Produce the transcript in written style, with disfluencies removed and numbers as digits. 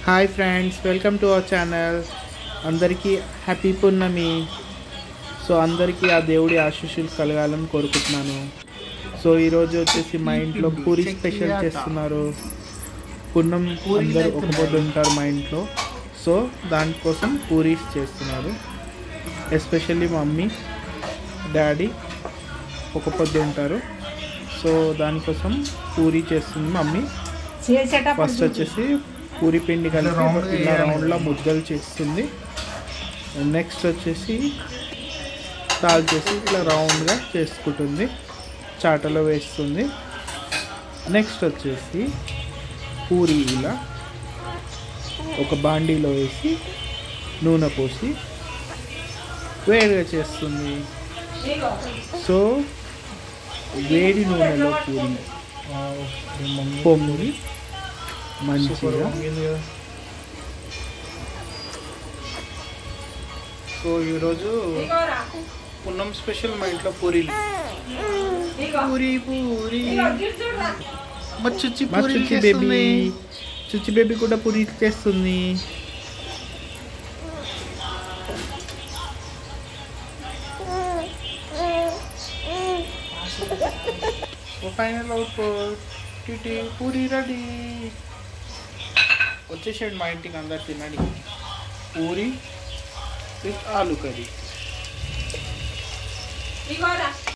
Hi friends, welcome to our channel. అందరికీ happy పున్నమి. సో అందరికీ ఆ దేవుడి ఆశీస్సులు కలగాలని కోరుకుంటున్నాను. సో ఈరోజు వచ్చేసి మా ఇంట్లో పూరి స్పెషల్ చేస్తున్నారు. పున్నం అందరూ ఒక పొద్దు ఉంటారు మా ఇంట్లో. సో దానికోసం పూరీస్ చేస్తున్నారు. ఎస్పెషల్లీ మమ్మీ, డాడీ ఒక పొద్దు ఉంటారు. సో దానికోసం పూరీ చేస్తుంది మమ్మీ. ఫస్ట్ వచ్చేసి పూరి పిండి కలిపి ఇలా రౌండ్లో ముద్దలు చేస్తుంది. నెక్స్ట్ వచ్చేసి దాల్ చేసి ఇట్లా రౌండ్గా చేసుకుంటుంది, చాటలో వేస్తుంది. నెక్స్ట్ వచ్చేసి పూరి ఇలా ఒక బాండీలో వేసి నూనె పోసి వేడిగా చేస్తుంది. సో వేడి నూనెలో పూరి పొంగి మంచిగా. సో ఈరోజు పున్నం స్పెషల్ మా ఇంట్లో పూరీలు. పూరి పూరి చుచ్చి బేబీ, చుచ్చి బేబీ కూడా పూరి చేస్తుంది. Final output puri ready. వచ్చేసాడు మా ఇంటికి అందరు తినడానికి. Puri with aloo curry.